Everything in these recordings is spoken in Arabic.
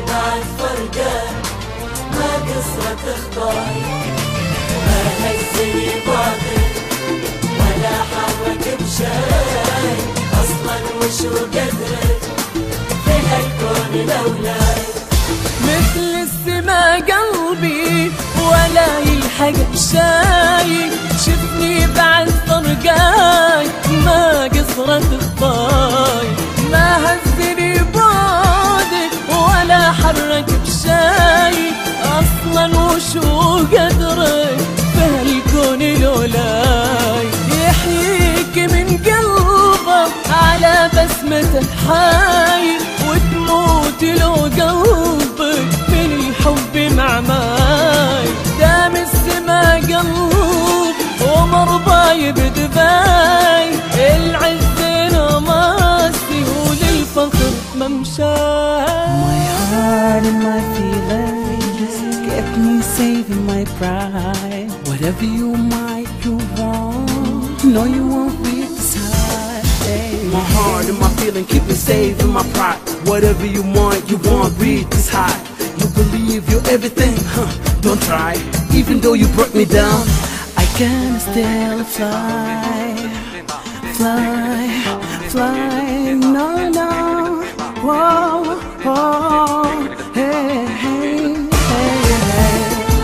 بعد فرقان ما قصرت اخطاي، ما هزني بعدك ولا حرك بشاي، اصلا وشو قدرك في هالكون لولاي. مثل السما قلبي ولا يلحق بشاي، شفني بعد فرقاي ما قصرت خطاي، ما هزني بعدك ولا حرك بشاي، اصلا وشو قدرك في هالكون لولاي. يحييك من قلبه على بسمته حاي، وتموت لو قلبك من الحب معماي. دام السما قلب ومرضاي بدباي، العز نماسي وللفخر ممشاي. My heart and my feelings kept me safe in my pride. Whatever you might you want, no you won't be beside. My heart and my feeling keep me safe in my pride. Whatever you want, read this high. You believe you're everything, don't try. Even though you brought me down, I can still fly, fly, fly. No, no, whoa, whoa, hey, hey, hey, hey.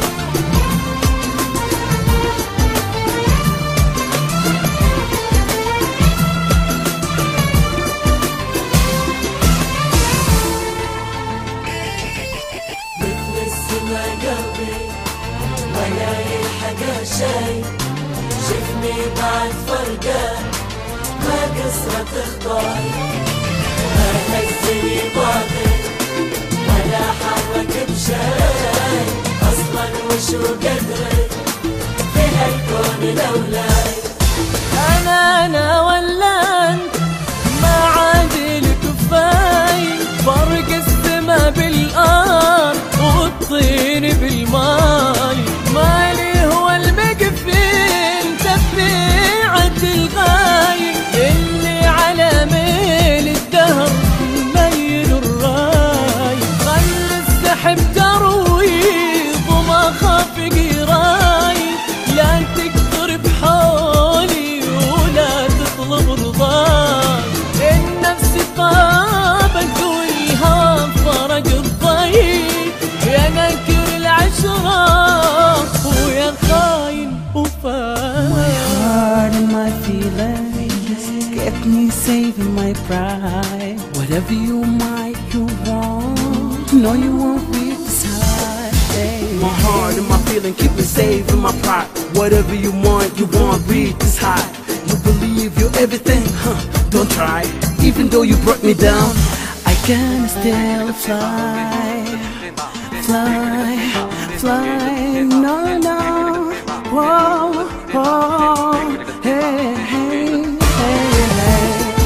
مثل السما قلبي ولا يلحق شي، شفني بعد فرقان ما قصرت اخطاي، ما هزني بعدك ولا حرك بشاي، اصلا وشو قدرك في هالكون لولاي. أنا ولا أنت ما عاد كفاي، فرق السما بالأرض والطين بالماي. مالي هو المقفل تبعة الغاي، اللي على ميل الدهر ميل الراي. خلي السحب ترويض وما خاف قراي، لا تكثر بحولي ولا تطلب رضاي. النفس طابت والهوى فرق الضي، يا نكر العشرة ويا خاين وفاي. My heart and my feelings kept me safe in my pride. Whatever you might you want, no you won't be beside. my heart and my feeling keep me safe in my pride. Whatever you want, read this high. You believe you're everything, don't try. Even though you brought me down, I can still fly, fly, fly. No, no, whoa, whoa, hey, hey, hey, hey.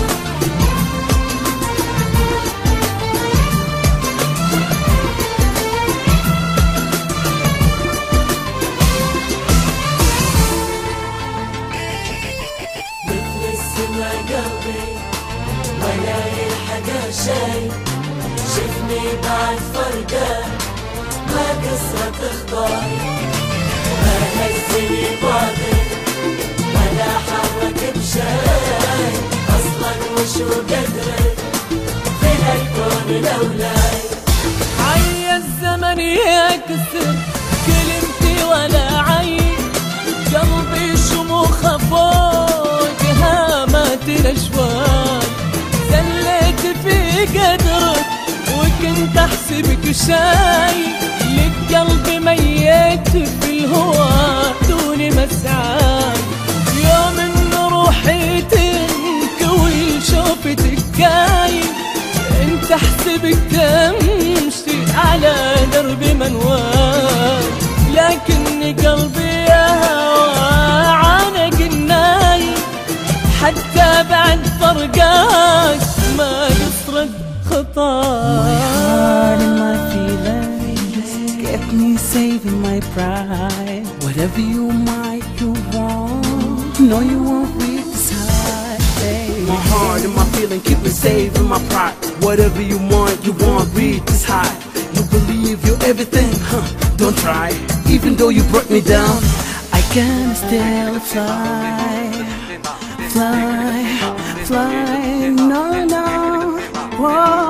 مثل السما قلبي ولا يلحق شي، شفني بعد فرقان ما قصرت اخطاي، ما هزني بعدك ولا حرك بشاي، اصلا وشو قدرك في هالكون لولاي. عي الزمن يكسر كلمتي ولا عين، قلبي شموخه فوق هامات الاشواق. زليت في قدرك وكنت احسبك شاي، لك قلبي ميت في الهوى دون مسعاي. يوم ان روحي تنكوي شوفتك جاي، انت احسبك تمشي على درب منواي. لكن قلبي يا هوى عانق الناي، حتى بعد فرقاك ما قصرت خطاي. My heart and my feelings kept me safe in my pride. Whatever you might you want, no you won't be beside. my heart and my feeling keep me safe in my pride. Whatever you want, read this high. believe you're everything, don't try, even though you brought me down. I can still fly, fly, fly, no, no, whoa.